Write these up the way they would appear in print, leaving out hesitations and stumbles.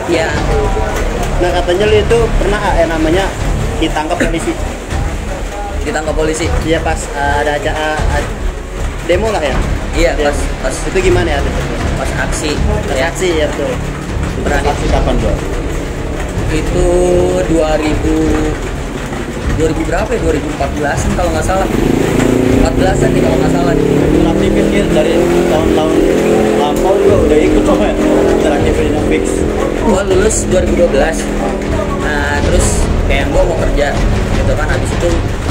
Iya. Nah katanya lu itu pernah namanya ditangkap polisi. Ditangkap polisi. Iya pas ada acara demo lah ya. Iya, Ya. pas Itu gimana ya? pas aksi. Pas Ya, aksi ya betul. berani. Aksi kapan bro? Itu 2000 berapa ya? 2014an kalau nggak salah. 14an nih kalau nggak salah. Aktifin dia dari tahun-tahun lampau juga udah ikut coba ya? Aktifin yang fix. Gua lulus 2012. Nah, terus kayak gua mau kerja gitu kan, habis itu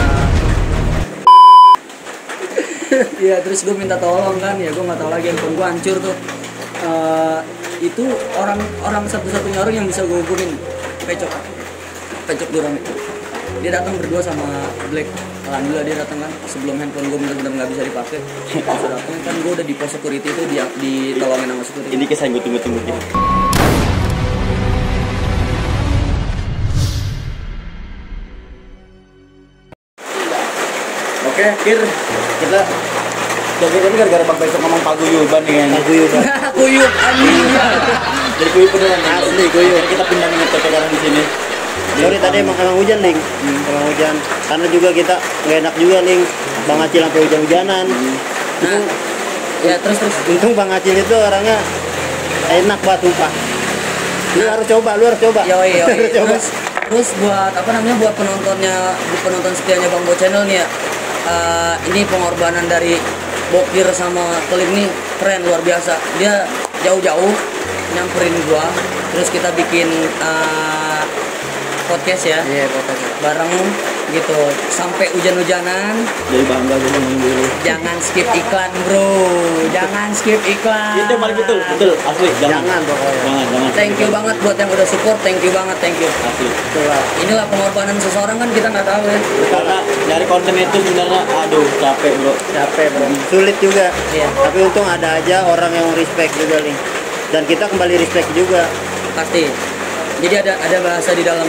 ya terus gue minta tolong kan, ya gue nggak tahu lagi, handphone gue hancur tuh. Itu orang satu-satunya orang yang bisa gue hubungin, Pecok Durami. Dia datang berdua sama Black. Alhamdulillah dia datang kan sebelum handphone gue benar-benar nggak bisa dipakai. Pas datang kan gue udah di pos security itu ditolongin sama security. Ini kisah yang gue tunggu-tunggu gitu. Oke, Kir, kita jadi ini gara-gara Bang Besok ngomong paguyuban nih kan. Paguyuban. Kuyup anjing. Jadi kuyup beneran nih. Asli kuyup. Jadi kita pindah nih ngetek sekarang di sini. Sorry tadi emang hujan Ling. Emang hujan. Karena juga kita nggak enak juga Ling. Bang Acil sampai hujan-hujanan. Nah, ya terus. Untung Bang Acil itu orangnya enak banget tumpah. Lu harus coba. Yoi. Harus coba. Terus buat buat penonton setianya Bang Bo Channel nih ya. Ini pengorbanan dari Bokir sama Klim nih keren, luar biasa. Dia jauh-jauh nyamperin gua, terus kita bikin podcast ya. Iya, podcast. Bareng gitu sampai hujan-hujanan. Jadi bangga gue ngomong dulu. Jangan skip iklan, bro. Jangan skip iklan. Itu paling betul asli. Jangan pokoknya. Jangan. Thank you banget buat yang udah support. Thank you banget. Asli. Itulah. Inilah pengorbanan seseorang kan kita nggak tahu ya. Karena nyari konten itu sebenarnya aduh capek bro. Capek bro. Sulit juga. Iya. Tapi untung ada aja orang yang respect juga Ling. Dan kita kembali respect juga. Pasti. Jadi ada bahasa di dalam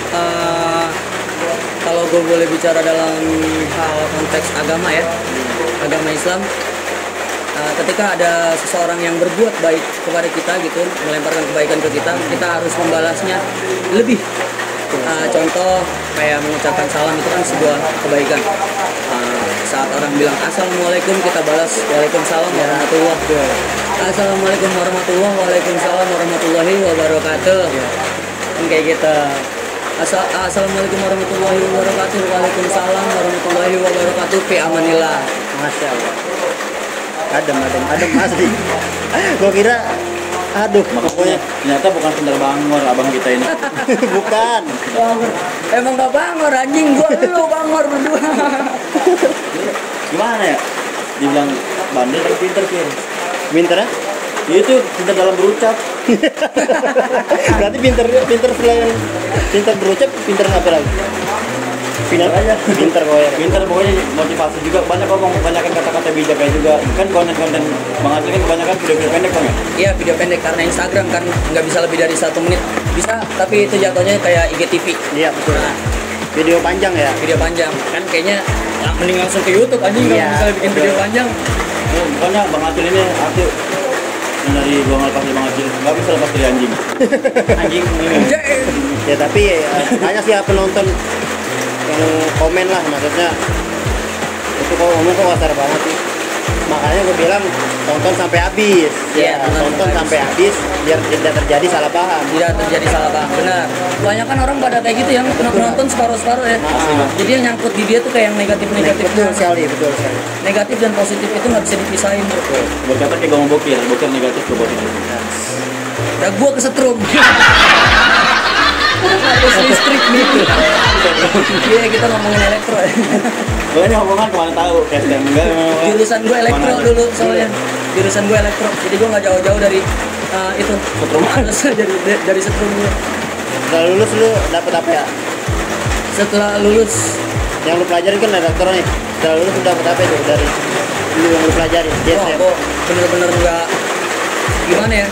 kalau gue boleh bicara dalam hal konteks agama ya, agama Islam, ketika ada seseorang yang berbuat baik kepada kita gitu, melemparkan kebaikan ke kita harus membalasnya lebih. Contoh kayak mengucapkan salam itu kan sebuah kebaikan. Saat orang bilang assalamualaikum, kita balas waalaikumsalam warahmatullah. Assalamualaikum warahmatullah, waalaikumsalam warahmatullahi wabarakatuh. Kan kayak gitu. Assalamualaikum warahmatullahi wabarakatuh, waalaikumsalam warahmatullahi wabarakatuh. Fi amanillah. Masya Allah. Adem asli. Gua kira aduh, Makanya ternyata bukan sekedar bangor abang kita ini. bukan. Bangor. Emang gak bangor anjing, gua lu bangor berdua. Gimana ya? Dibilang bandel tapi pinter Kir. Pinter ya? Itu pinter dalam berucap. Berarti pinter selain pinter berucap, pinter apa lagi? Pinter aja. Pinter pokoknya. Pinter pokoknya motivasi juga, banyak kata-kata bijaknya juga. Kan konten Bang Acil kan kebanyakan video pendek Bang ya? Iya, video pendek karena Instagram kan nggak bisa lebih dari 1 menit. Bisa, tapi itu jatuhnya kayak IGTV. Iya betul. Nah, Video panjang ya. video panjang kan kayaknya mending langsung ke YouTube anjing kalau Iya, misalnya bikin video betul. panjang. Pokoknya Bang Acil ini aku dari gua ngelepas Bang Acil nggak bisa lepas dari anjing. Anjing. Ya tapi banyak sih penonton yang komen lah, maksudnya itu kalau ngomong kok kasar banget sih. Makanya gue bilang tonton sampai habis. Iya, tonton sampai habis biar tidak terjadi salah paham. Tidak terjadi salah paham, benar. Banyak kan orang pada kayak gitu ya, penonton separuh-separuh ya. Jadi yang nyangkut di dia tuh kayak yang negatif-negatif. Betul sekali. Negatif dan positif itu nggak bisa dipisahin bro. Berkata kayak ngomong bokir negatif ke positif. Udah gua kesetrum. Harus listrik nih. Iya, kita ngomongin elektro ya. Gue ini omongan kemana tahu, kayak enggak. Jurusan gue elektro dulu soalnya. Jurusan gue elektro. Jadi gue nggak jauh-jauh dari itu. Setrum. Harus dari setrum gue. Setelah lulus lu dapet apa ya? Setelah lulus, Yang lu pelajari kan elektro nih. Setelah lulus lu dapet apa itu dari lu yang lu pelajari? wah, JSM. kok bener-bener nggak gimana ya?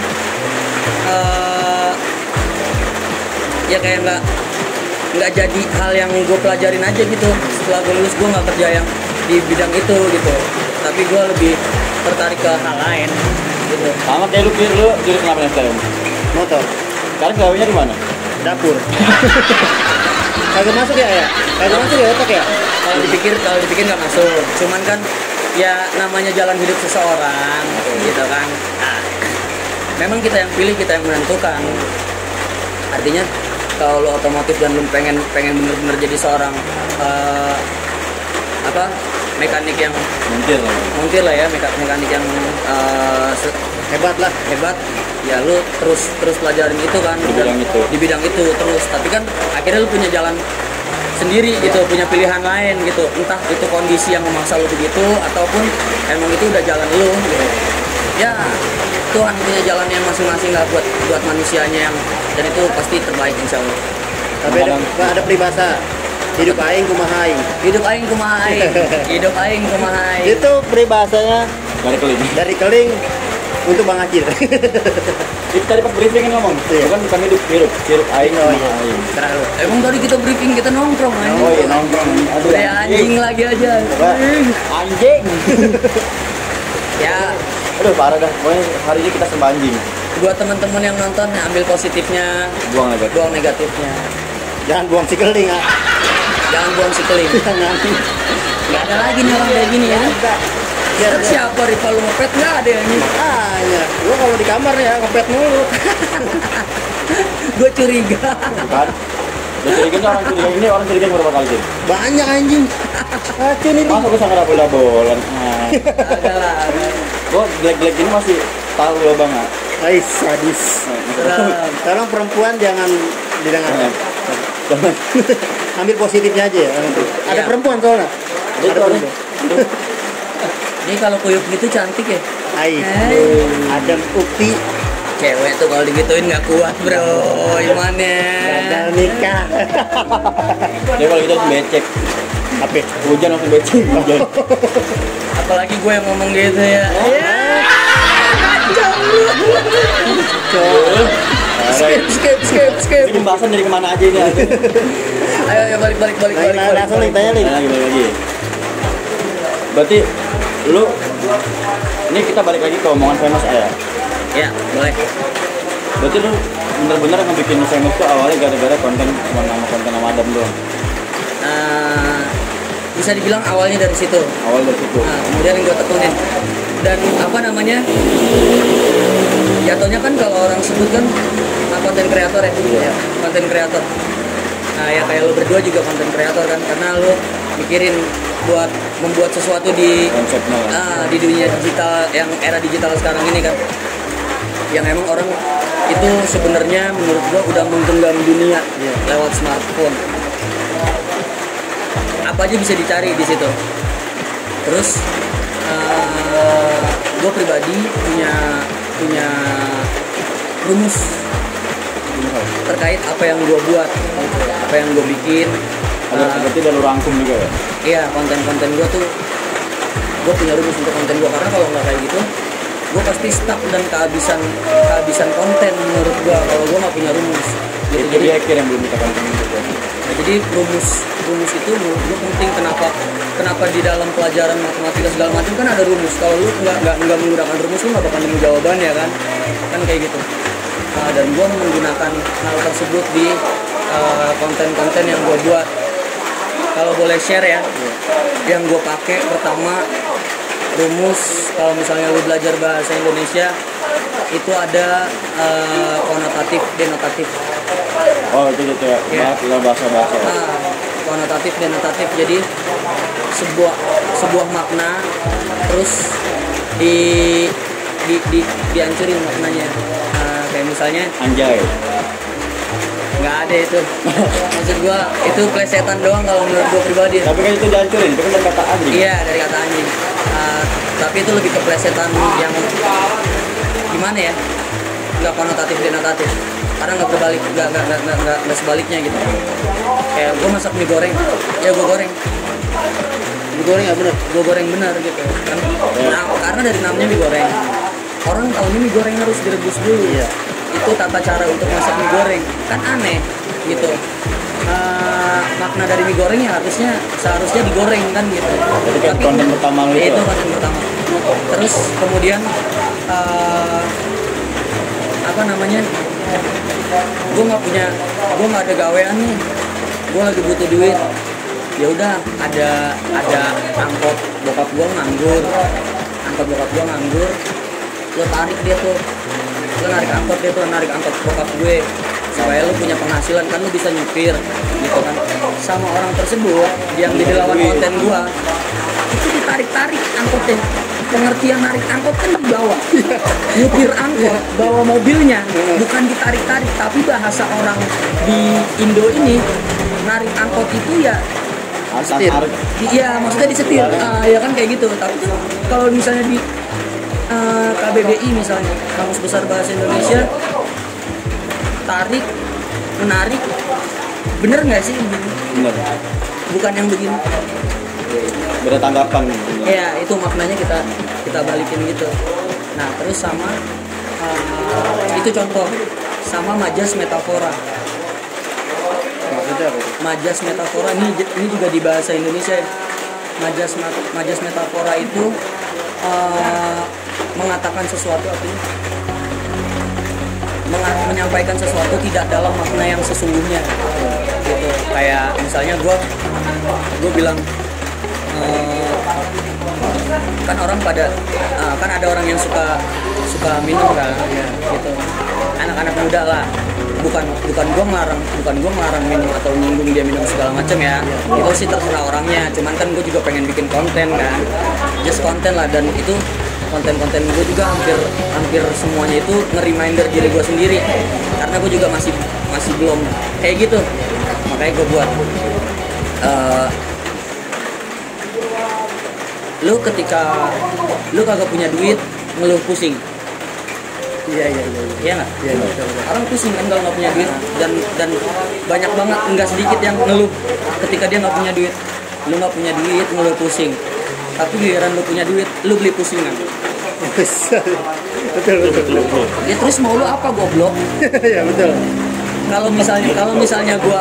Ya kayak nggak jadi hal yang gue pelajarin aja gitu. Setelah gue lulus gue nggak kerja yang di bidang itu gitu, tapi gue lebih tertarik ke hal lain gitu. Sama kayak lu jurusan apa nih sekarang? Motor. Sekarang gawainya di mana? Dapur. Kagak masuk ya? Kagak masuk ya otak ya? Kalau dipikir nggak masuk. Cuman kan ya namanya jalan hidup seseorang gitu kan. Nah, memang kita yang pilih, kita yang menentukan. Artinya kalau lo otomotif dan lo pengen bener-bener jadi seorang mekanik yang montir lah ya, mekanik yang Hebat lah. hebat, ya lu terus pelajarin itu kan di bidang itu terus. Tapi kan akhirnya lu punya jalan sendiri gitu, punya pilihan lain gitu, entah itu kondisi yang memaksa lu begitu ataupun emang itu udah jalan lu gitu. Ya Tuhan punya jalan yang masing-masing lah buat manusianya, yang dan itu pasti terbaik insya Allah. Tapi ada peribahasa, hidup aing kumaha aing. Hidup aing kumaha aing, hidup aing kumaha aing. Itu peribahasanya dari keling untuk Bang Acil. Itu tadi pas briefing kan ngomong, bukan hidup aing. Oh iya. Aing. Emang tadi kita briefing, kita nongkrong aja. Oh iya, nongkrong. Aduh, Kayak anjing lagi aja. Anjing. Ya, Aduh, parah dah. Pokoknya hari ini kita sembah anjing. buat teman-teman yang nonton ya, ambil positifnya, buang negatifnya. Jangan buang si keling, ah. Jangan buang si keling. Jangan. Nggak ada lagi nih orang kayak gini ya. Biar Siapa rival lu ngepet, nggak ada yang ini. makanya gua kalau di kamar ya ngepet mulu. Gue curiga. Kan? Orang curiga berapa kali sih? Banyak anjing. Racun ini. Masa gue sangka bola-bolan. Ada lah. Gue jelek-jelek gini masih tahu lo banget. Ais sadis. Tolong perempuan jangan didengarkan. Jangan. Ambil positifnya aja ya. Ada Iya. perempuan soalnya. Itu Ada aneh. perempuan. Ini kalau kuyup gitu cantik ya. Ais. Adam Ukti Cewek tuh kalau digituin nggak kuat bro, gimana? gagal nikah. Dia kalau gitu harus becek. Apa? Hujan langsung becek. Hujan. Apalagi gue yang ngomong gitu ya. Kacau lu. Skip. Ini pembahasan dari kemana aja ini? Ayo balik. Langsung tanya Lagi. Berarti lu ini kita balik lagi ke omongan famous ya. Ya, boleh. Berarti lu bener-bener ngebikin famous tuh awalnya gara-gara konten sama Adam doang. Bisa dibilang awalnya dari situ. Awal dari situ. Nah, kemudian yang gue tekunin. Dan apa namanya? Jatuhnya kan kalau orang sebut kan konten kreator ya. Iya. Konten kreator. Nah, ya kayak lo berdua juga konten kreator kan, karena lo mikirin buat membuat sesuatu di Konsepnya kan. di dunia digital, yang era digital sekarang ini kan, yang emang orang itu sebenarnya menurut gua udah menggenggam dunia lewat smartphone. Apa aja bisa dicari di situ. Terus gua pribadi punya rumus terkait apa yang gua buat, apa yang gua bikin. Berarti udah lu rangkum juga ya? Iya, konten-konten gue tuh, gue punya rumus untuk konten gue, karena kalau nggak kayak gitu gue pasti stuck dan kehabisan konten menurut gue kalau gue nggak punya rumus gitu. Jadi akhir yang belum kita kontenin juga. Nah, jadi rumus itu menurut gue penting. Kenapa di dalam pelajaran matematika segala macam kan ada rumus. Kalau lu nggak menggunakan rumus, lu nggak bakal nemu jawabannya kan kayak gitu. Dan gue menggunakan hal tersebut di konten-konten yang gue buat. Kalau boleh share ya, yang gue pakai pertama rumus, kalau misalnya lu belajar bahasa Indonesia itu ada konotatif, denotatif. Oh itu gitu ya, Iya. bahasa. Konotatif, denotatif, jadi sebuah makna terus dihancurin maknanya. Kayak misalnya Anjay. nggak ada itu. Maksud gua itu plesetan doang kalau menurut gua pribadi. Tapi kan itu dihancurin, itu kan dari kata anjing. Iya, dari kata anjing. Tapi itu lebih ke plesetan yang gimana ya? Nggak konotatif denotatif. Karena nggak berbalik, nggak sebaliknya gitu. Kayak gua masak mie goreng, ya gua goreng. Mie goreng ya bener, gua goreng bener gitu. Kan? Nah, karena dari namanya mie goreng. Orang tahunya mie goreng harus direbus dulu. Iya. Itu tata cara untuk masak mie goreng, kan aneh gitu. Makna dari mie goreng ya seharusnya digoreng kan gitu. Jadi kan konten pertama lu itu itu. konten pertama. Terus kemudian apa namanya, gue nggak ada gawean nih, gue lagi butuh duit. Ya udah, ada angkot bokap gue nganggur, lo tarik dia tuh, lo narik angkot bokap gue supaya lo punya penghasilan, kan lo bisa nyupir gitu kan. Sama orang tersebut yang jadi lawan konten gue itu ditarik angkotnya. Pengertian narik angkot kan di bawah, nyupir angkot bawa mobilnya, bukan ditarik-tarik. Tapi bahasa orang di Indo ini narik angkot itu ya Setir. iya, maksudnya disetir. Ya kan kayak gitu. Tapi kan kalau misalnya di KBBI misalnya, Kamus Besar Bahasa Indonesia, tarik, menarik, bener nggak sih? Bener. Bukan yang begini. Beda tanggapan. Ya itu maknanya kita balikin gitu. Nah terus sama itu contoh, sama majas metafora. Maksudnya apa itu? Majas metafora ini juga di bahasa Indonesia ya. Majas metafora itu mengatakan sesuatu, artinya menyampaikan sesuatu tidak dalam makna yang sesungguhnya gitu. Kayak misalnya gue bilang kan orang pada kan ada orang yang suka minum kan gitu, anak-anak muda lah. Bukan gue ngelarang minum atau nyinggung dia minum segala macam ya. Itu sih terserah orangnya. Cuman kan gue juga pengen bikin konten kan, just konten lah. Dan itu konten-konten gue juga hampir semuanya itu nge-reminder diri gue sendiri, karena gue juga masih belum kayak gitu. Makanya gue buat lu ketika lu kagak punya duit ngeluh pusing. Iya nggak? Iya. Orang pusing kan kalau nggak punya duit, dan banyak banget, nggak sedikit yang ngeluh ketika dia nggak punya duit. Lu nggak punya duit ngeluh pusing, tapi giliran lu punya duit lu beli pusingan. betul. Ya terus mau lu apa, goblok? Ya betul. Kalau misalnya gua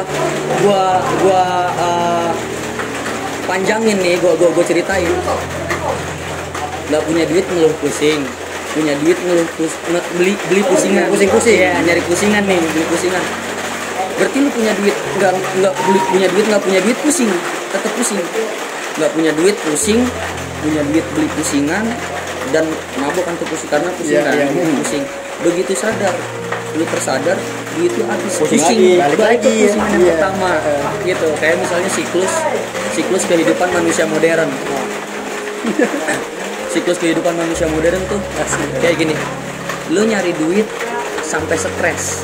panjangin nih, gua ceritain. Nggak punya duit ngeluh pusing, punya duit ngeluh beli pusingan, pusing ya, nyari pusingan nih, beli pusingan. Berarti lu punya duit nggak punya duit pusing, tetap pusing. Nggak punya duit pusing, punya duit beli pusingan, dan mabuk kan tuh pusing karena pusing pusing. Begitu sadar, lu tersadar duit lu habis, pusing balik balik ke lagi pusingan yang pertama gitu. Kayak misalnya siklus kehidupan manusia modern. Siklus kehidupan manusia modern tuh kayak gini. Lu nyari duit sampai stres,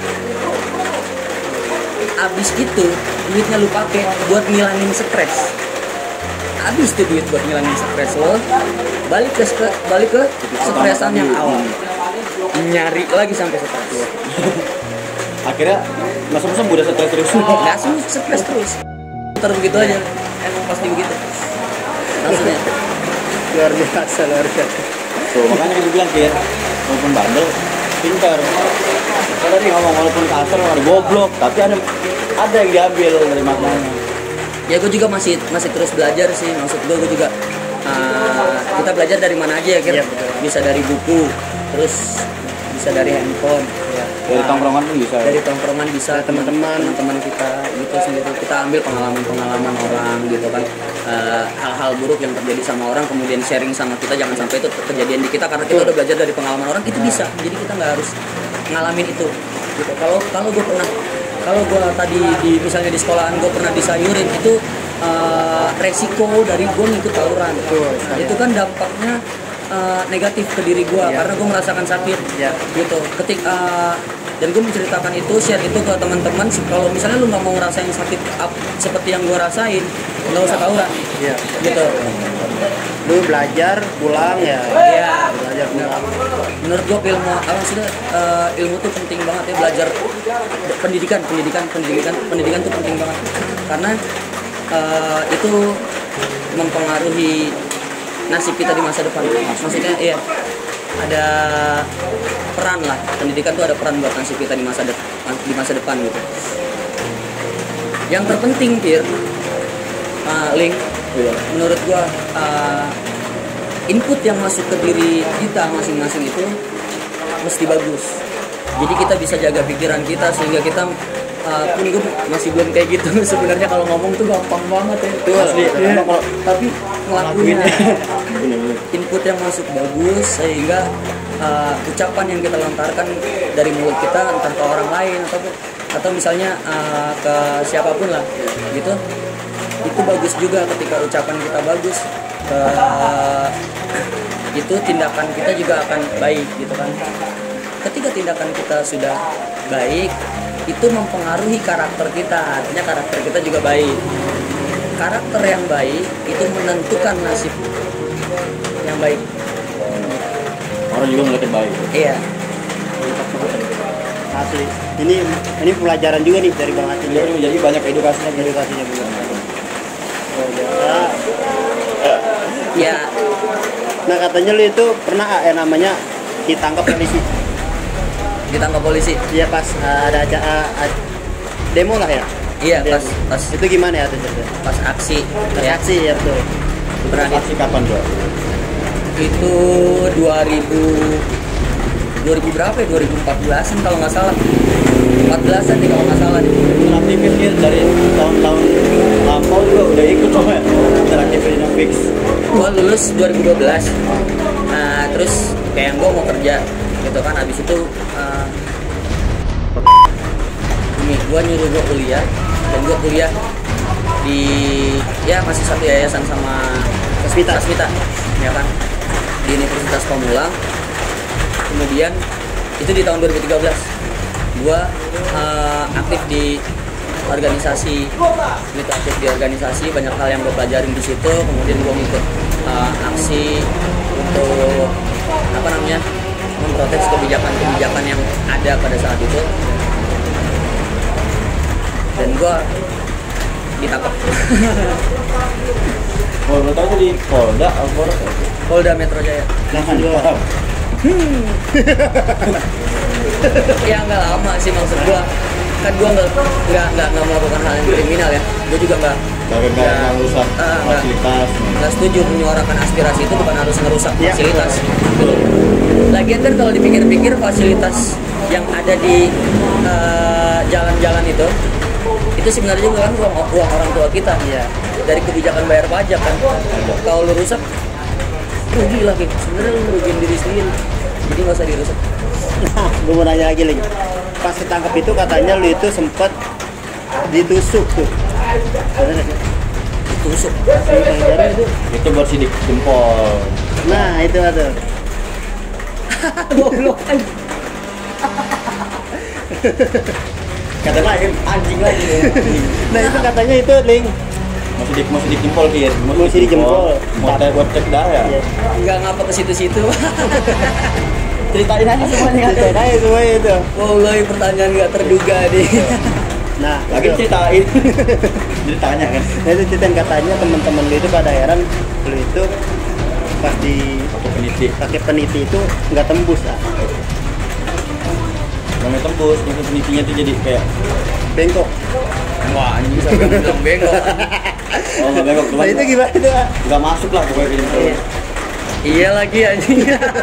abis itu duitnya lu pakai buat ngilangin stres. Abis itu duit buat ngilangin stres lo, balik ke stresan yang awal, nyari lagi sampai stres. Akhirnya langsung udah stres terus. Langsung stres terus. Terus begitu aja. Emang pasti begitu. Maksudnya luar biasa. Tuh, makanya gue bilang Kir, walaupun bandel, pintar. Kalau tadi ngomong walaupun kasar, ada goblok, tapi ada yang diambil dari maknanya. Ya gue juga masih terus belajar sih. Maksud gue juga kita belajar dari mana aja ya Kir? Iya, betul. Bisa dari buku, terus bisa dari handphone ya. Dari tongkrongan pun bisa. Dari tongkrongan bisa, dari teman-teman kita gitu sendiri. Kita ambil pengalaman orang gitu kan. Hal-hal buruk yang terjadi sama orang kemudian sharing sama kita, jangan sampai itu kejadian di kita, karena kita udah belajar dari pengalaman orang itu bisa. Jadi kita nggak harus ngalamin itu gitu. Kalau gue tadi misalnya di sekolahan gue pernah disayurin, itu resiko dari gue ngikut tawuran. Nah, itu kan dampaknya negatif ke diri gue karena gue merasakan sakit gitu. Dan gue menceritakan itu, share itu ke teman-teman. Kalau misalnya lu nggak mau ngerasain sakit seperti yang gue rasain, nggak usah tawuran gitu. Lu belajar pulang belajar pulang. Menurut gue ilmu tuh penting banget ya. Belajar pendidikan tuh penting banget, karena itu mempengaruhi nasib kita di masa depan. Maksudnya ada peran lah, pendidikan tuh ada peran buat nasib kita di masa depan gitu. Yang terpenting Link, menurut gua input yang masuk ke diri kita masing-masing itu mesti bagus. Jadi kita bisa jaga pikiran kita sehingga kita pun gue masih belum kayak gitu sebenarnya, kalau ngomong tuh gampang banget ya. Betul, asli. Ya, Emang kalau tapi ngelakuinnya bener-bener. input yang masuk bagus sehingga ucapan yang kita lontarkan dari mulut kita entah ke orang lain atau misalnya ke siapapun lah gitu, itu bagus juga. Ketika ucapan kita bagus, itu tindakan kita juga akan baik gitu kan. Ketika tindakan kita sudah baik, itu mempengaruhi karakter kita, artinya karakter kita juga baik. Karakter yang baik itu menentukan nasib yang baik. Orang juga ngeliatnya baik. Iya. Asli. Ini pelajaran juga nih dari Bang Atin. Jadi banyak edukasinya. Edukasinya juga. Oh, ya. Ya, Nah katanya lu itu pernah namanya ditangkap polisi. ditangkap polisi. Iya pas ada acara demo lah ya. Iya, Demo. pas Itu gimana ya tuh ceritanya? pas aksi. Ya, Reaksi ya betul. pernah di- Aksi kapan bro? itu 2000 berapa ya? 2014an kalau nggak salah. 14an nih kalau nggak salah. Aktifin dia dari tahun-tahun lampau juga udah ikut coba ya. Aktifin yang fix. Gua lulus 2012. Nah, terus kayak gua mau kerja gitu kan, habis itu ini gua nyuruh gua kuliah, dan gua kuliah di masih satu yayasan sama Kasmita. ya kan, di Universitas Pamulang. Kemudian itu di tahun 2013 gua aktif di organisasi, banyak hal yang gue pelajarin di situ. Kemudian gue ngikut aksi untuk memprotes kebijakan yang ada pada saat itu, dan gue ditangkap. Oh, lo tau tuh di Polda atau Polres? Polda Metro Jaya. Langsung juga. Ya nggak lama sih, maksud gue kan gue nggak melakukan hal yang kriminal ya. Gue juga nggak Merusak fasilitas. nggak setuju menyuarakan aspirasi itu bukan harus merusak Ya. fasilitas. Lagian kan kalau dipikir-pikir fasilitas yang ada di jalan-jalan itu sebenarnya juga kan uang orang tua kita ya, dari kebijakan bayar pajak kan. Kalau lu rusak, rugi lagi. Sebenarnya lu merugiin diri sendiri, jadi nggak usah dirusak. Nah, gue mau nanya lagi. Pas ditangkap itu katanya lu itu sempat ditusuk tuh. Bener nggak sih? Tusuk. Pelajaran itu. Itu buat sidik jempol. Nah itu ada. Goblok aja. Kata lain anjing lagi. Nah itu katanya itu link. Mau sidik jempol Kir. Mau sidik jempol. Mau teh buat cek darah. Iya. Nggak ngapa ke situ-situ. Ceritain aja semuanya. Ceritain aja semua itu. Wallahi, pertanyaan nggak terduga nih. Nah Lagi itu. ceritain. Ceritanya kan. Nah itu ceritain katanya teman-teman lu itu pada heran lu itu pas di Peniti. pakai peniti itu nggak tembus lah. Namanya tembus, itu penitinya tuh jadi kayak Bengkok. Wah, anjing sampai bilang bengkok. oh nggak bengkok Nah itu gimana itu? Ah? nggak masuk lah pokoknya ke jempol. Iya lagi anjing.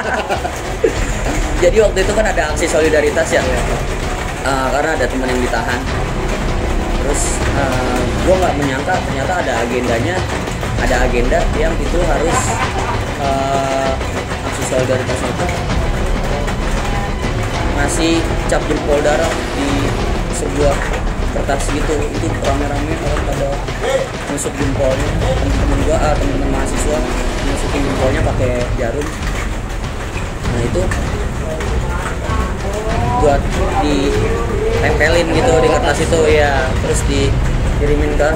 Jadi waktu itu kan ada aksi solidaritas ya. Karena ada teman yang ditahan. Terus gue nggak menyangka ternyata ada agenda yang itu harus aksi solidaritas itu ngasih cap jempol darah di sebuah kertas gitu. Itu rame-rame orang pada nusuk jempolnya. Teman-teman mahasiswa nusukin jempolnya pakai jarum. Nah itu buat ditempelin gitu di kertas itu ya, terus dikirimin ke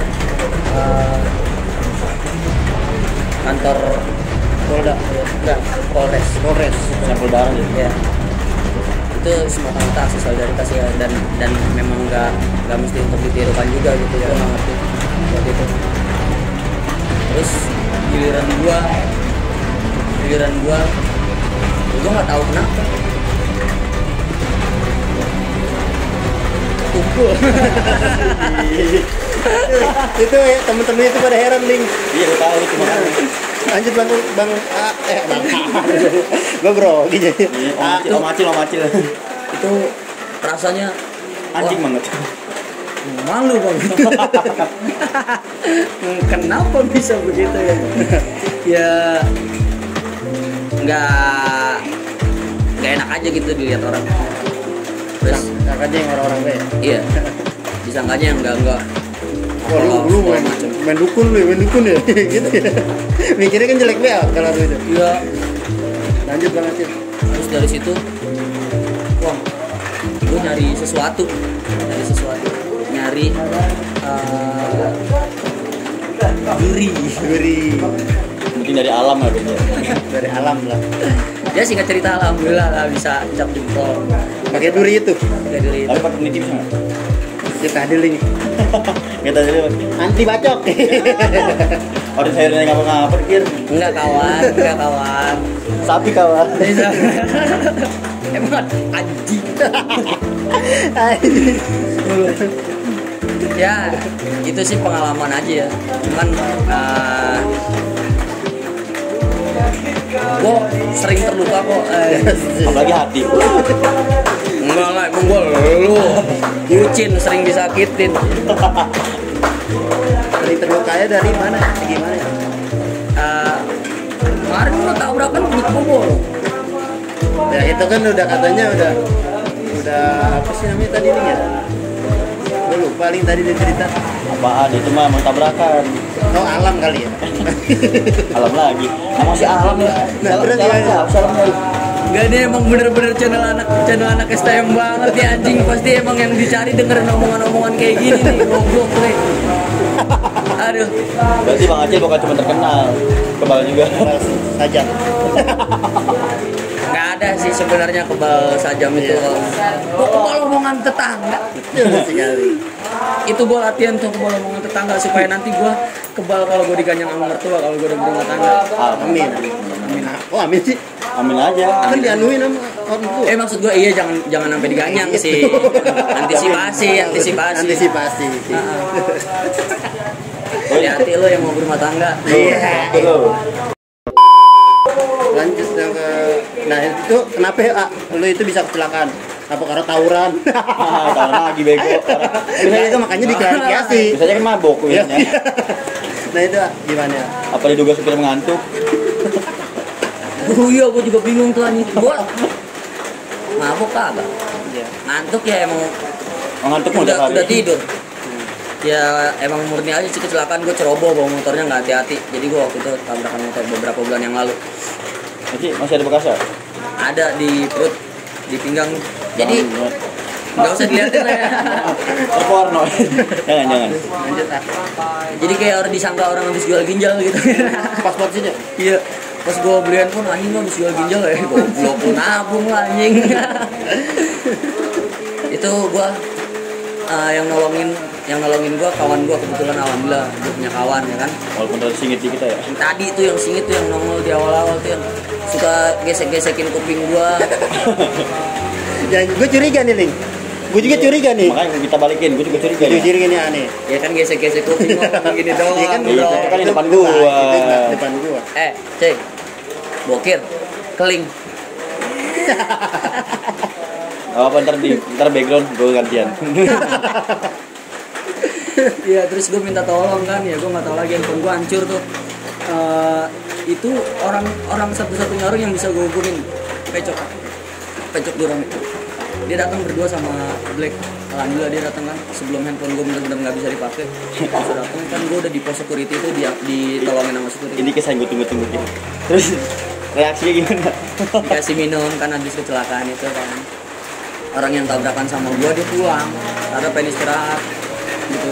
kantor Polda. enggak Polres. Sampel darah gitu. Ya, itu semata-mata aksi solidaritas ya, dan memang nggak mesti untuk ditirukan juga gitu ya. Gue nggak ngerti waktu itu. Terus giliran gua nggak tahu kenapa kumpul. Itu ya temen-temen itu pada heran link. Iya gue tahu itu makanya. Lanjut bang bang bang gue bro jadi Om Acil. Itu rasanya Anjing wah, banget. malu banget. Kenapa bisa begitu ya? Ya nggak enak aja gitu dilihat orang. Terus Kakaknya yang orang-orang gue. iya, disangkanya yang enggak. Oh, lu main dukun ya. Gitu ya. Mikirnya kan jelek banget kalau itu. Iya, Lanjut banget ya. terus dari situ wah, gue nyari sesuatu, nyari duri. Mungkin dari alam lah gitu. Dari alam lah. Ya singkat cerita alhamdulillah lah bisa cap jempol Pakai duri itu. kayak duri itu. Tapi pakai peniti bisa nggak? Kita dealing. Kita jadi Anti bacok. orang sayurnya ngapa-ngapa pikir. Enggak kawan. Sapi kawan. Emang anjing. Ya itu sih pengalaman aja ya, cuman gue sering terluka kok. Apalagi hati. Enggak lah, emang gue lu bucin, sering disakitin. Sering terlukanya dari mana? Gimana ya? Kemarin gue tabrakan punya bobol. Ya itu kan udah katanya udah apa sih namanya tadi nih ya? Gue lupa paling tadi dia cerita. Apaan itu mah mau tabrakan. Oh alam kali ya. Alam lagi. Sama si alam ya. Salam. Enggak, dia emang bener-bener channel anak STM banget ya anjing. Pasti emang yang dicari dengerin omongan-omongan kayak gini nih, goblok nih. Aduh. Berarti Bang Aceh bukan cuma terkenal, kebal juga. Saja. Nggak ada sih sebenarnya kebal sajam itu. Kok kebal omongan tetangga? Sekali. Itu gue latihan tuh kebal omongan tetangga supaya nanti gue kebal kalau gue diganyang sama mertua kalau gue udah berumah tangga. Amin. Oh amin sih. Amin aja. Kan dianuin sama orang tua. Maksud gue iya jangan sampai diganyang sih. Antisipasi. Antisipasi. Hati-hati lo yang mau berumah tangga. Iya. Tuh. Lanjut yang ke, nah itu kenapa ya lu itu bisa kecelakaan? Apa karena tawuran? Tahu lagi bego. Nah itu makanya diklarifikasi. Biasanya kan mabok Iya. kuliahnya. Nah itu gimana? Apa diduga supir mengantuk? Iya, gue juga bingung tuh anjing. Gue mabuk kagak? Iya. Ngantuk ya emang Mengantuk mau udah tidur. Ya emang murni aja sih kecelakaan, gue ceroboh bawa motornya nggak hati-hati. Jadi gue waktu itu tabrakan motor beberapa bulan yang lalu. Masih ada bekasnya? Ada di perut, di pinggang. Jadi nggak usah dilihatin lah ya. Terporno. Jangan. Lanjut Jadi kayak orang disangka orang habis jual ginjal gitu. pas posisinya. Iya. Pas gue beli handphone, anjing lo habis jual ginjal ya. Goblok, nabung lah anjing. Itu gue yang nolongin gue kawan gue, kebetulan alhamdulillah gue punya kawan ya kan. Walaupun dari singit dikit ya. Yang tadi tuh yang singit tuh yang nongol di awal-awal tuh yang suka gesek-gesekin kuping gue. Ya gue curiga nih Ling. Gue juga curiga nih. Makanya kita balikin, gue juga curiga. Gue curiga nih aneh. Ya kan gesek-gesek kuping ngomong gini doang. Iya kan, bro. itu kan di depan Itu gua. enggak depan gua. Cek bokir keling. Apa ntar background gue gantian. Iya, terus gue minta tolong kan, ya gue nggak tahu lagi handphone gue hancur tuh. Itu orang satu-satunya orang yang bisa gue hubungin, Pecok Durang itu. Dia datang berdua sama Black. Alhamdulillah dia datang kan sebelum handphone gue benar-benar nggak bisa dipakai. Pas datang kan gue udah di pos security itu ditolongin sama security. Ini kisah yang gue tunggu-tunggu. Terus reaksinya gimana? Dikasih minum kan habis kecelakaan itu kan. Orang yang tabrakan sama gue dia pulang karena pengen istirahat gitu.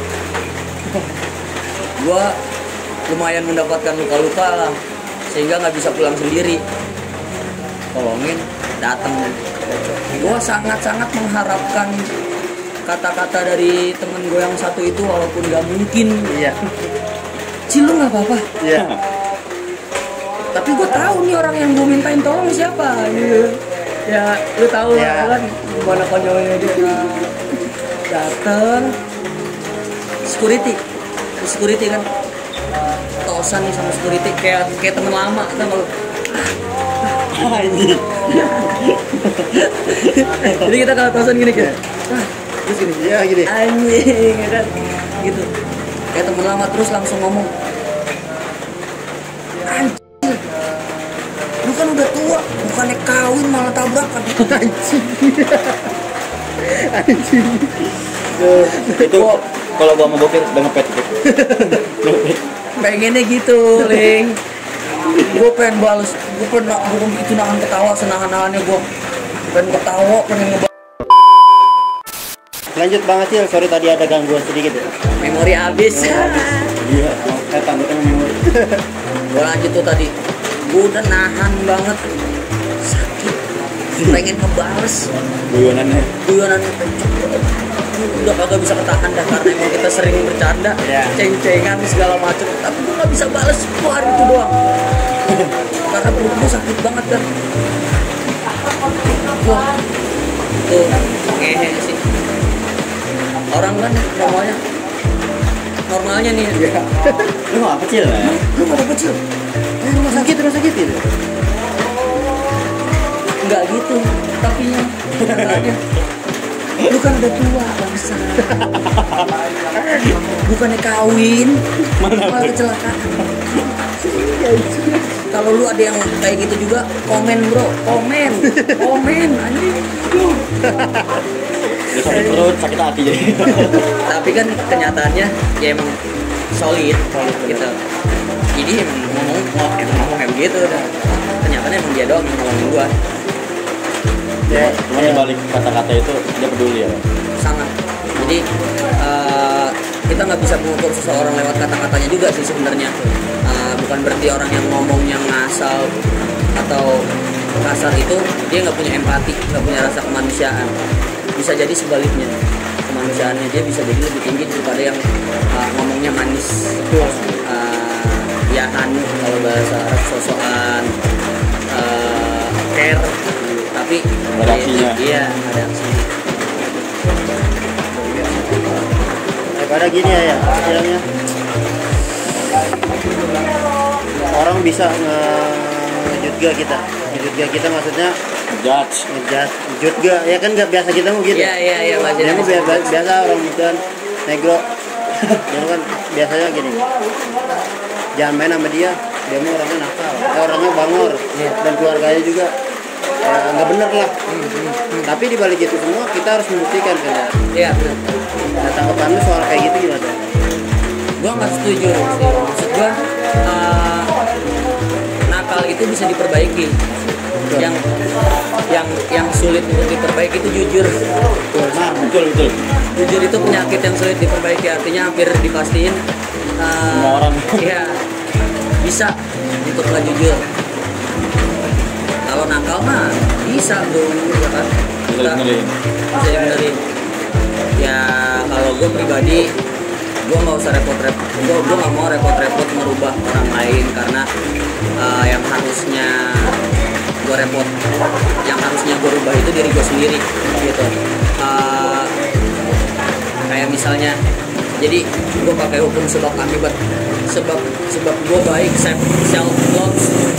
Gue lumayan mendapatkan luka-luka lah sehingga nggak bisa pulang sendiri. Tolongin datang. Gue sangat-sangat mengharapkan kata-kata dari temen gue yang satu itu, walaupun nggak mungkin. Iya. Cil lu nggak apa-apa. Iya. Tapi gue tahu nih orang yang gue mintain tolong siapa gitu. Ya lu tahu Ya. lah kan gimana konyolnya dia. Dateng security kan tosan nih sama security kayak temen lama kan kalau Anjing. Jadi kita kalau tosan gini kayak, terus gini, Iya gini. anjing, ya kan, gitu. Kayak temen lama terus langsung ngomong, anjing, lu kan udah tua, bukannya kawin malah tabrakan. Anjing. Anjing. Itu kalau gua mau bokir udah ngepet itu. Ngepet. Pengennya gitu, Ling. Gue pengen bales, gue pengen itu nahan ketawa senahan-nahannya gue. Pengen ketawa, pengen Lanjut Bang Acil, sorry tadi ada gangguan sedikit ya. memori habis. Iya, setan itu memori. Gue lanjut tuh tadi, gue udah nahan banget, sakit, pengen ngebales, Guyonannya. guyonannya udah kagak bisa ketahan dah karena emang kita sering bercanda, Iya. ceng-cengan segala macem, tapi gue nggak bisa bales hari itu doang, karena perut gue sakit banget kan. Wah, tuh ngehe sih. Orang kan normalnya nih, Lu nggak kecil ya? lu pada kecil, Rumah sakit itu. nggak gitu, tapi katanya lu kan udah tua bangsa, bukannya kawin malah kecelakaan. Kalau lu ada yang kayak gitu juga, komen bro, komen anjing. Udah sakit perut, sakit hati jadi. Tapi kan kenyataannya ya emang solid gitu. Jadi emang ngomong kayak begitu dah. Kenyataannya emang dia doang yang ngomongin gua. Ya, Cuman di balik kata-kata itu dia peduli ya. Sangat. Jadi kita nggak bisa mengukur seseorang lewat kata-katanya juga sih sebenarnya. Bukan berarti orang yang ngomongnya ngasal atau kasar itu dia nggak punya empati, nggak punya rasa kemanusiaan. Bisa jadi sebaliknya, kemanusiaannya dia bisa jadi lebih tinggi daripada yang ngomongnya manis. Ya anu kalau bahasa Arab sosokan, care, tapi Ada aksinya. iya ada aksinya. daripada gini ya, istilahnya orang bisa ngejutga kita maksudnya Judge. ngejutga ya kan nggak biasa kita mau gitu. Iya Mas. Dia mah biasa orang bukan negro. Dia kan biasanya gini. Jangan main sama dia mau orangnya nakal, orangnya bangor, Iya. dan keluarganya juga ya nggak bener lah. Tapi di balik itu semua kita harus membuktikan kan. Iya benar. Nah, tanggapan lu soal kayak gitu gimana? Gua nggak setuju sih. Maksud gua nakal itu bisa diperbaiki. Yang sulit untuk diperbaiki itu jujur. Nah, betul. Jujur itu penyakit yang sulit diperbaiki, artinya hampir dipastiin Semua orang. ya bisa untuk nggak jujur. Kalau nakal mah bisa bro, ya kan? Bisa dibenerin. Bisa dibenerin. Ya kalau gue pribadi, gue nggak usah repot-repot. Gue nggak mau repot-repot merubah orang lain karena yang harusnya gue repot, yang harusnya gue rubah itu diri gue sendiri, gitu. Kayak misalnya, jadi gue pakai hukum sebab akibat. Sebab gue baik, self love.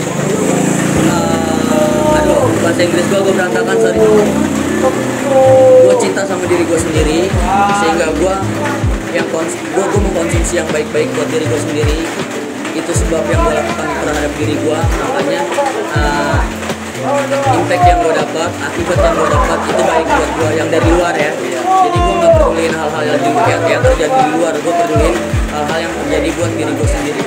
Aduh, bahasa Inggris gue berantakan, sorry. Gue cinta sama diri gue sendiri, sehingga gue mengkonsumsi yang baik-baik buat diri gue sendiri. Itu sebab yang gue lakukan terhadap diri gue. Makanya impact yang gue dapat, akibat yang gue dapat itu baik buat gue yang dari luar ya. Jadi gue nggak peduliin hal-hal yang terjadi di luar, gue peduliin hal-hal yang terjadi buat diri gue sendiri.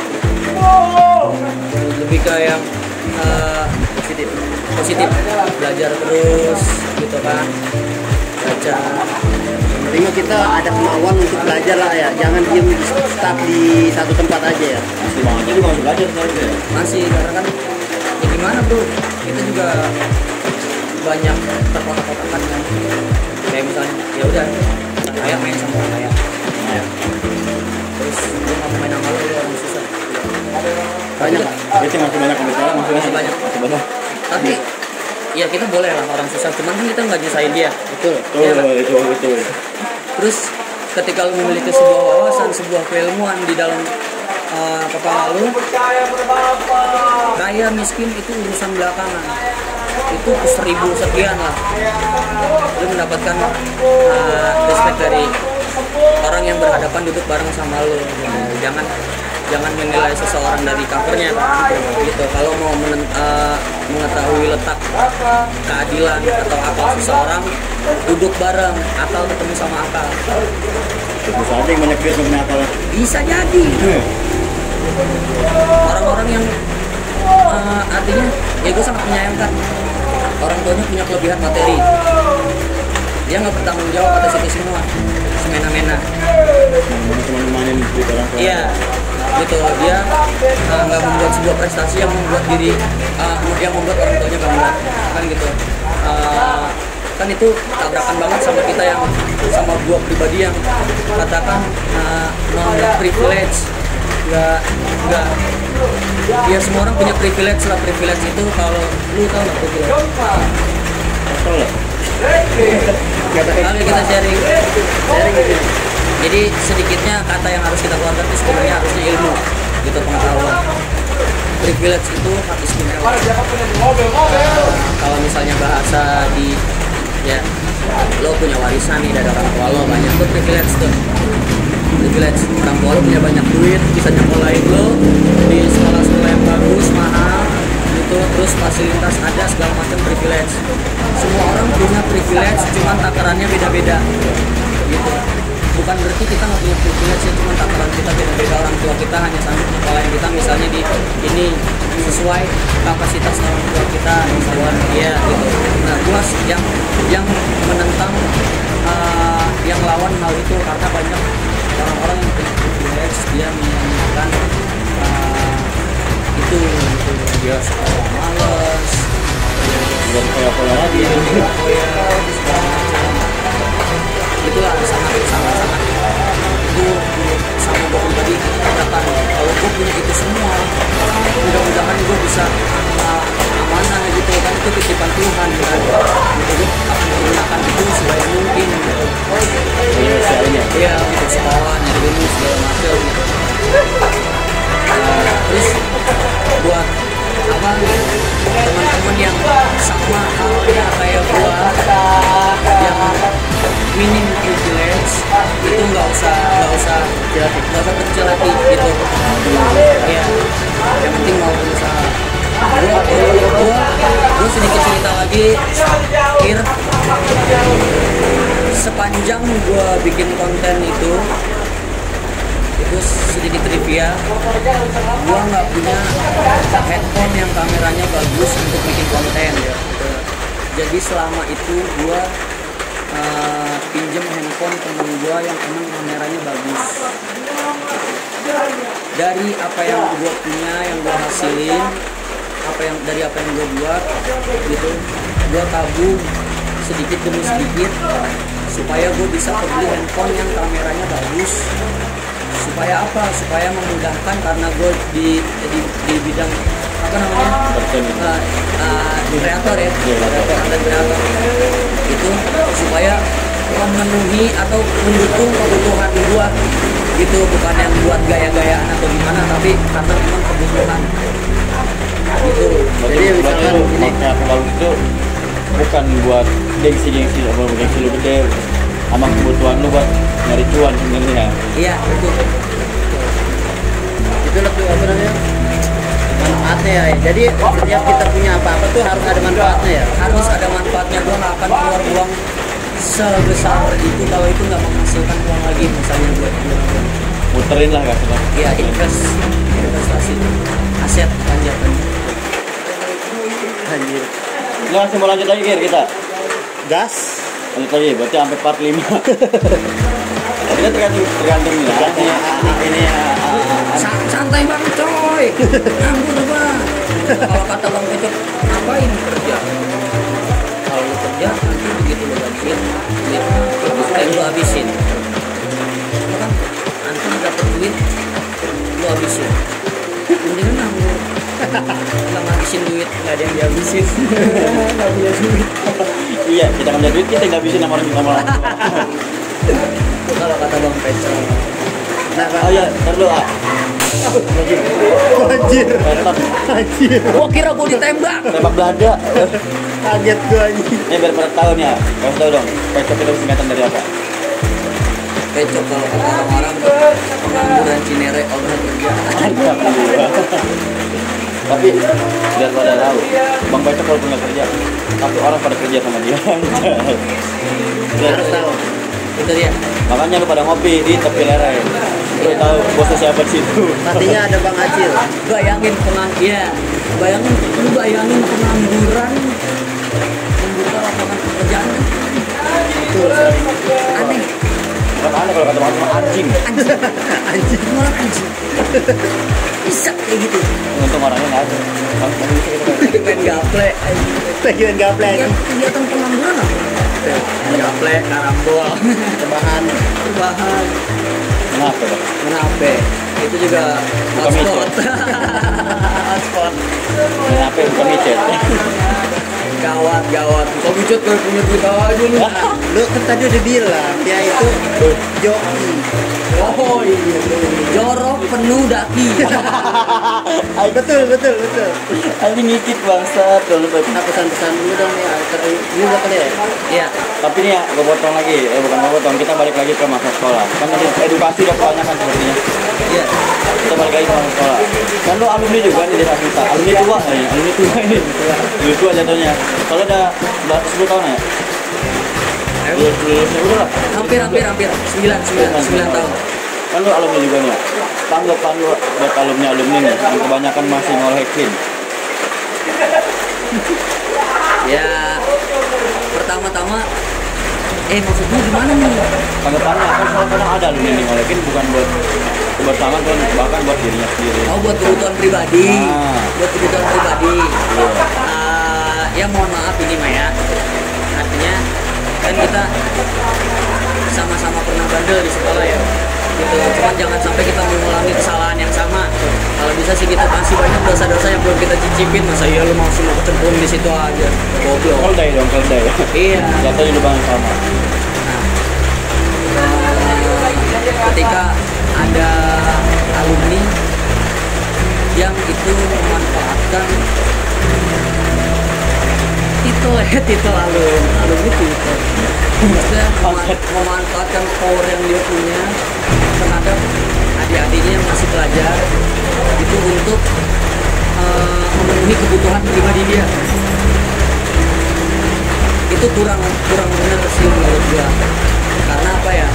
Lebih ke yang positif, belajar terus gitu kan, baca. Penting kita ada kemauan untuk belajar lah ya, jangan diem stuck di satu tempat aja ya. Masih banget jadi masih belajar sebenarnya. Masih karena kan ya gimana bro, kita juga banyak terkotak-kotakan kan. Kayak misalnya ya udah kayak main sama orang kaya, terus gue nggak mau main sama lu orang susah. Banyak. Itu masih banyak yang sekarang masih banyak. Tapi ya kita boleh lah orang susah, cuman kan kita nggak nyusahin dia. Betul. Betul. Terus ketika lu memiliki sebuah wawasan, sebuah keilmuan di dalam kepala lu kaya miskin itu urusan belakangan, itu 1000 sekian lah lu mendapatkan respect dari orang yang berhadapan duduk bareng sama lu. Jangan menilai seseorang dari covernya kan gitu. Kalau mau mengetahui letak keadilan atau akal seseorang, duduk bareng, akal ketemu sama akal. Bisa aja yang banyak duit punya akal. Bisa jadi orang-orang yang artinya ya gue sangat menyayangkan orang tuanya punya kelebihan materi, dia nggak bertanggung jawab atas itu semua, semena-mena. Cuma mainin duit orang tua. Iya, gitu. Dia nggak membuat sebuah prestasi yang membuat yang membuat orang tuanya bangga, kan gitu. Kan itu tabrakan banget sama kita yang sama gua pribadi yang katakan non privilege, nggak. Ya semua orang punya privilege lah. Privilege itu kalau lu tahu nggak privilege? Betul lah. Kami kita sharing gitu. Jadi sedikitnya kata yang harus kita keluarkan itu sebenarnya harusnya ilmu, gitu, pengetahuan. Privilege itu hak istimewa. Kalau misalnya bahasa di ya lo punya warisan nih dari orang tua lo banyak, tuh privilege tuh. Privilege orang tua lo punya banyak duit, bisa nyekolahin lo di sekolah-sekolah yang bagus, mahal gitu, terus fasilitas ada segala macam. Privilege, semua orang punya privilege, cuman takarannya beda-beda gitu. Bukan berarti kita nggak punya privilege ya, cuman takaran kita beda-beda. Orang tua kita hanya sanggup nyekolahin kita misalnya di ini sesuai kapasitas orang tua kita, misalnya dia gitu. Nah gua yang menentang yang lawan hal itu, karena banyak orang-orang yang punya privilege dia menyanyikan itu gitu. Dia sekolah males, Dan kayak apa lagi? Itulah sangat itu sama gue pribadi katakan kalau gue punya itu semua, mudah-mudahan gue bisa amanah gitu kan, itu titipan Tuhan kan gitu. Gue akan menggunakan itu sebaik mungkin gitu. Iya, untuk sekolah, nyari ilmu segala macam gitu. Terus buat apa teman-teman yang sama halnya kayak gua yang minim privilege itu nggak usah kecil hati gitu ya, yang penting mau berusaha. Gua sedikit cerita lagi sepanjang gua bikin konten itu sedikit trivia, gua nggak punya handphone yang kameranya bagus untuk bikin konten ya. Jadi selama itu gua pinjem handphone temen gua yang emang kameranya bagus. Dari apa yang gua punya, yang gua hasilin, dari apa yang gua buat gitu, gua tabung sedikit demi sedikit supaya gua bisa beli handphone yang kameranya bagus. Supaya apa? Supaya memudahkan, karena gue di bidang apa namanya kreator ya, kreator itu, supaya memenuhi atau mendukung kebutuhan gue gitu, bukan yang buat gaya-gayaan atau gimana, tapi karena memang kebutuhan gitu. Jadi misalkan ini kayak bagus itu bukan buat gengsi atau gengsi lu gede, sama kebutuhan lu buat nyari cuan sebenarnya. Iya betul. Itu lebih apa namanya, manfaatnya ya. Jadi setiap kita punya apa-apa tuh harus ada manfaatnya ya. Harus ada manfaatnya. Gua nggak akan keluar uang sebesar itu kalau itu nggak menghasilkan uang lagi, misalnya buat Muterin lah kan kita. ya investasi aset panjatan. Anjir. Lu masih mau lanjut lagi kita? Gas. Lanjut lagi, berarti sampai part 5. Kita tergantung ini ya. Santai banget coy, nganggur bang. Kalau kata bang Pecok, ngapain kerja? Kalau lu kerja nanti begitu lu gajian, duit lu habisin. Ya kan? Nanti lu dapet duit, lu habisin. Mendingan nganggur. Nggak ngabisin duit, nggak ada yang dihabisin. Nggak punya duit. Iya, kita punya duit, kita nggak bisa sama orang kita malah. Itu kalau kata bang Pecok. Nah, Oh iya, ntar dulu Anjir. Pentok. Anjir. Gua kira gua ditembak. Tembak Belanda. Kaget gua anjir. Ini biar pada tahu nih ya. Kasih tahu dong. Pecok itu singkatan dari apa? Pecok kalau kata orang-orang pengangguran Cinere obrolan kerja. Tapi biar pada tahu, Bang Pecok walaupun nggak kerja, tapi orang pada kerja sama dia. Harus tahu. Itu dia. Makanya lu pada ngopi di tepi lereng. Lu tahu bosnya siapa di situ. Pastinya ada Bang Acil. Bayangin bayangin pengangguran membuka lapangan pekerjaan. Betul. Aneh. Bukan aneh kalau kata orang anjing. Anjing. Malah anjing. Bisa kayak gitu. Untung orangnya nggak ada. Langsung bisa kita Main gaple. Bagian gaple anjing. Kegiatan pengangguran apa? Main gaple, karambol, Rebahan. rebahan, Kenapa Bang? menape. Itu juga Buka hotspot. Hotspot. Kenapa bukan micet? Gawat. Kau bicut kau punya duit aja lu. Lu kan tadi udah bilang dia itu joki. Oh iya. Jorok penuh daki. Betul. Anjing ngikit bangsat kalau lu. Nah, pesan-pesan dulu dong ya. Ini buat kalian ya. Iya. Tapi nih ya, gue potong lagi. Bukan gue potong, kita balik lagi ke masa sekolah. Kan tadi edukasi udah kebanyakan sepertinya. Iya. Kita balik lagi ke masa sekolah. Kan lu alumni juga nih dari Afrika. Alumni tua nih, alumni tua ini. Alumni tua jatuhnya. Kalau udah 10 tahun ya? Lulusnya udah lah. Hampir 9 tahun. Kan lu alumni juga nih ya? Tanggapan lu buat alumni nih, yang kebanyakan masih ngolekin. Ya pertama-tama maksudnya gimana nih? Tanggapannya kan kadang-kadang ada alumni yang ngolekin bukan buat kebersamaan kan, bahkan buat dirinya sendiri. Oh buat kebutuhan pribadi. Ah. Buat kebutuhan pribadi. Iya. Ya mohon maaf ini mah ya. Artinya kan kita sama-sama pernah bandel di sekolah ya. Gitu. Cuman jangan sampai kita mengulangi kesalahan yang sama. Kalau bisa sih kita masih banyak dosa-dosa yang belum kita cicipin. Masa iya lu mau semua kecemplung di situ aja. Goblok. Keldai dong, keldai. Iya. Jatuhnya lubang yang sama. Ketika ada alumni yang itu memanfaatkan titel alumni itu maksudnya memanfaatkan power yang dia punya terhadap adik-adiknya yang masih pelajar itu untuk memenuhi kebutuhan pribadi dia. Itu kurang benar sih menurut gua. Karena apa ya,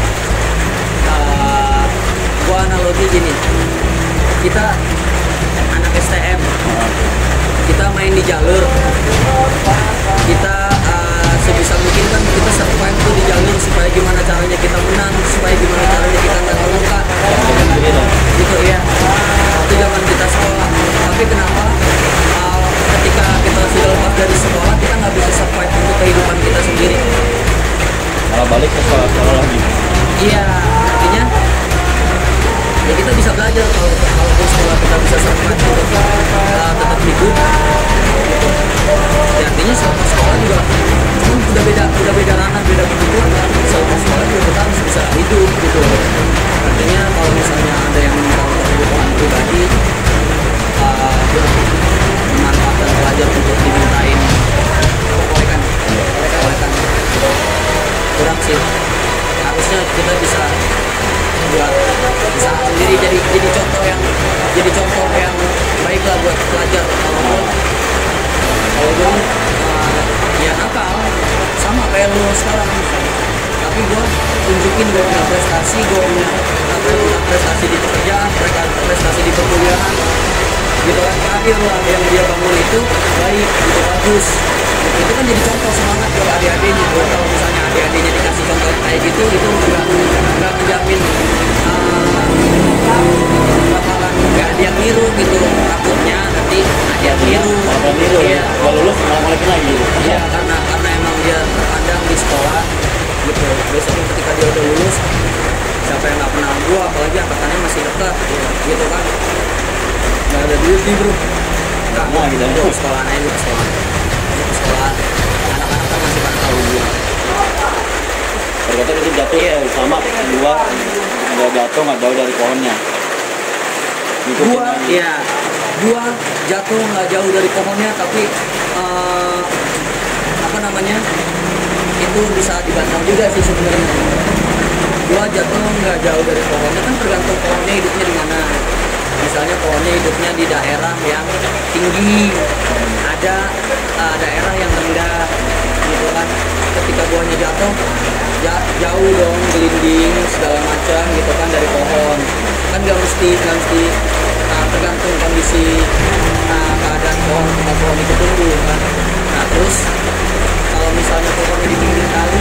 gua analogi gini, kita anak STM, kita main di jalur, kita sebisa mungkin kan kita survive tuh di jalur supaya gimana caranya kita menang, supaya gimana caranya kita nggak terluka, gitu ya. Itu zaman kita sekolah. Tapi kenapa ketika kita sudah lepas dari sekolah kita nggak bisa survive untuk kehidupan kita sendiri? Malah balik ke sekolah lagi. Iya, artinya ya kita bisa belajar kalau sekolah kita bisa survive untuk tetap hidup. Ya, artinya selama sekolah juga udah beda ranah, beda kebutuhan kan. Selama sekolah juga kita harus bisa hidup gitu. Artinya kalau misalnya ada yang mau kebutuhan pribadi, memanfaatkan pelajar untuk dimintain kolekan, kurang sih. Harusnya kita bisa buat usaha sendiri, jadi contoh yang baik lah buat pelajar. Kalau gue ya nakal sama kayak lu sekarang, tapi gue tunjukin gue punya prestasi, gue punya prestasi di pekerjaan, prestasi di perkuliahan gitu kan. Terakhir lah yang dia bangun itu baik, itu bagus, itu kan jadi contoh semangat buat adik-adiknya. Kalau misalnya adik-adiknya dikasih contoh kayak gitu, itu nggak menjamin bakalan nggak ada yang niru gitu. Takutnya nanti ada yang niru. Iya. Kalau lulus malah ngolekin lagi. Iya, karena emang dia terkadang di sekolah gitu. Biasanya ketika dia udah lulus, siapa yang nggak kenal gua, apalagi angkatannya masih dekat gitu kan. Nggak ada duit nih bro. Nggak gitu. Gua sekolah aja ke sekolah. Anak-anak kan masih pada tahu gua. Ternyata itu jatuh ya sama dua, nggak jatuh nggak jauh dari pohonnya. Gua jatuh nggak jauh dari pohonnya, tapi apa namanya, itu bisa dibantah juga sih sebenarnya. Gua jatuh nggak jauh dari pohonnya, kan tergantung pohonnya hidupnya di mana. Misalnya pohonnya hidupnya di daerah yang tinggi, ada daerah yang rendah gitu kan. Ketika buahnya jatuh jauh dong, gelinding segala macam gitu kan dari pohon. Kan nggak mesti tergantung kondisi keadaan pohon itu tumbuh kan. Nah terus kalau misalnya pohonnya di pinggir kali,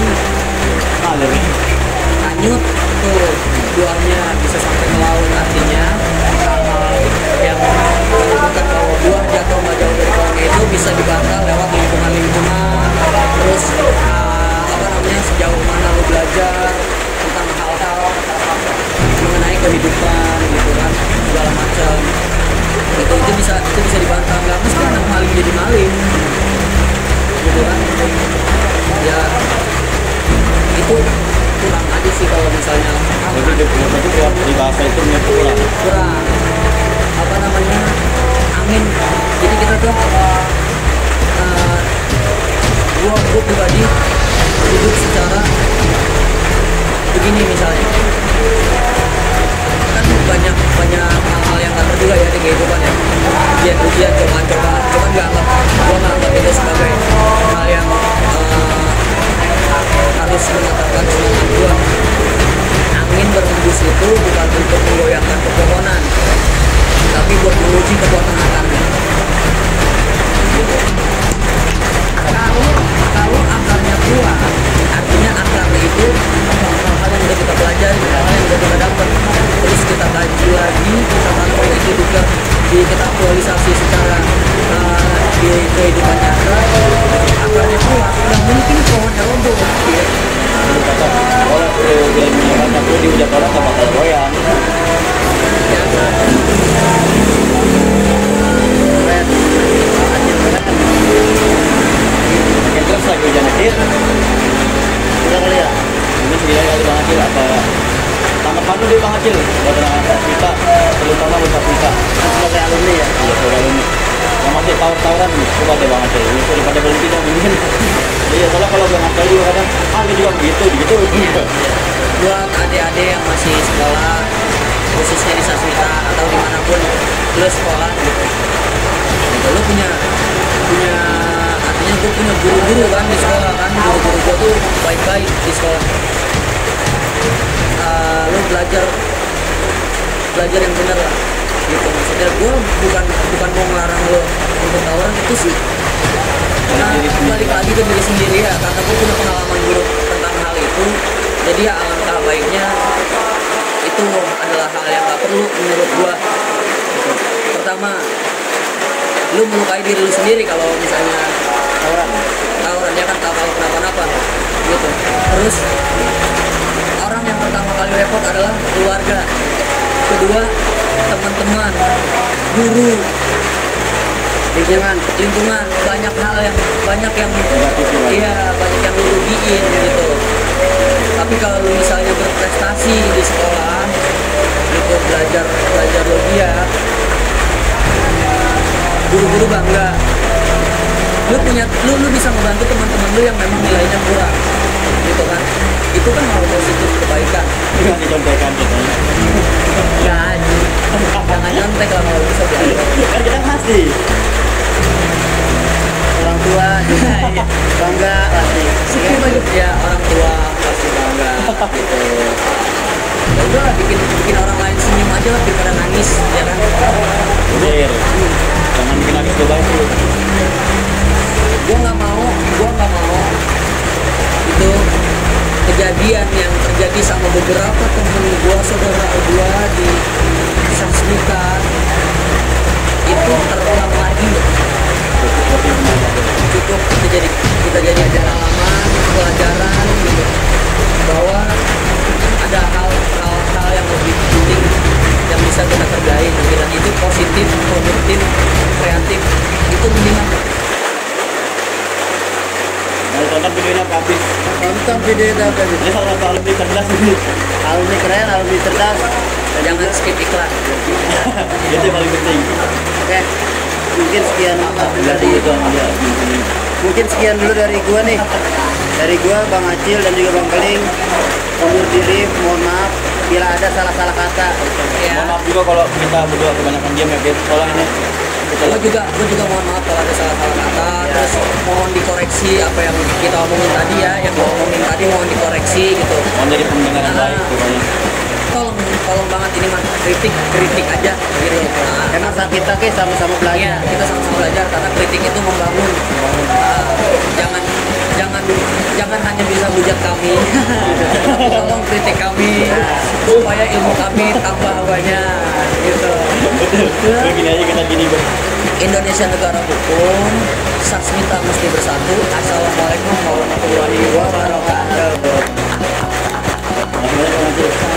hanyut tuh buahnya bisa sampai ke laut. Artinya hal-hal yang menunjukkan bahwa buah jatuh nggak jauh dari pohonnya itu bisa dibantah lewat lingkungan, terus apa namanya, sejauh mana lu belajar tentang hal-hal mengenai kehidupan gitu kan, segala macam. Itu bisa dibantah. Nggak mesti anak maling jadi maling gitu kan. Ya itu kurang aja sih kalau misalnya di bahasa itu kurang apa namanya, angin. Jadi kita tuh gua pribadi hidup secara begini. Misalnya kan banyak hal-hal yang nggak juga ya di kehidupan ya, ujian cobaan cuman gua nggak anggap itu sebagai hal yang harus mengatakan semangat gua. Angin berhembus itu bukan untuk menggoyangkan pepohonan, tapi buat menguji kekuatan akarnya. Gitu. Kalau akarnya kuat, artinya akarnya itu hal-hal yang udah kita pelajari, hal-hal yang udah kita dapat, terus kita kaji lagi, kita tampung itu juga kita aktualisasi secara di kehidupan nyata. Akarnya kuat, nggak mungkin pohonnya roboh. kata orang kata tuh di udah orang nggak bakal goyang. Terus lagi hujan akhir udah kali ya, ini segini kali Bang Acil apa tamat padu deh Bang Acil buat anak-anak kita, terutama buat kita sebagai alumni ya. iya sebagai alumni yang masih tawar-tawaran coba deh Bang Acil ini daripada berhenti dong mungkin. Iya soalnya kalau Bang Acil juga kadang ini juga begitu Buat adik-adik yang masih sekolah, khususnya di Sasmita atau dimanapun lu sekolah gitu, lu punya artinya gue punya guru-guru kan di sekolah kan. Guru-guru gue tuh baik-baik di sekolah. Lu belajar yang benar lah gitu. Maksudnya gue bukan mau ngelarang lo untuk tawaran itu sih, balik lagi ke diri sendiri ya, karena gue punya pengalaman buruk tentang hal itu. Jadi ya alangkah baiknya itu adalah hal yang gak perlu menurut gue gitu. Pertama, lu melukai diri lu sendiri kalau misalnya tawaran dia kan tahu kenapa-napa gitu. Terus orang yang pertama kali repot adalah keluarga, kedua teman-teman, guru, lingkungan, banyak yang lu rugiin gitu. Tapi kalau lu misalnya berprestasi di sekolah gitu, belajar lo giat, guru-guru bangga, lu bisa membantu teman-teman lu yang memang nilainya kurang gitu kan. Itu kan hal positif, kebaikan. jangan dicontohkan Jangan nyontek lah kalau bisa belajar. kan kita pasti Orang tua juga bangga pasti. Ya orang tua pasti bangga gitu. Ya udah bikin orang lain senyum aja lah daripada nangis ya kan. bener jangan bikin nangis coba itu. Gue nggak mau itu kejadian yang terjadi sama beberapa temen gue, saudara gue di Sasmita itu terulang lagi. Cukup kita jadi pengalaman, pelajaran gitu, bahwa ada hal yang lebih penting yang bisa kita kerjain, dan itu positif, produktif, kreatif, itu minimal. Nah, tonton videonya apa habis? Nonton video itu apa Ini salah satu alumni cerdas ini. alumni keren, alumni cerdas. Jangan skip iklan. Itu yang paling penting. Oke, mungkin sekian Berarti itu ya. mungkin sekian dulu dari gua nih, dari gua Bang Acil dan juga Bang Keling. Undur diri, mohon maaf bila ada salah-salah kata. Ya. Mohon maaf juga kalau kita berdua kebanyakan diam ya, Kit. Soalnya ini kita Gue juga mohon maaf kalau ada salah-salah kata. Terus mohon dikoreksi apa yang kita omongin tadi ya, yang gue omongin tadi mohon dikoreksi gitu. mau jadi pendengar yang baik pokoknya. Tolong banget ini mah kritik aja gitu. Nah, Emang kita ke sama-sama iya, belajar. kita sama-sama belajar karena kritik itu membangun. Nah, jangan hanya bisa hujat kami. Tolong kritik kami supaya ilmu kami tambah banyak gitu. Begini aja kita gini, Bang. Indonesia negara hukum, Sasmita mesti bersatu. Assalamualaikum warahmatullahi wabarakatuh. Makasih banyak, Bang Acil.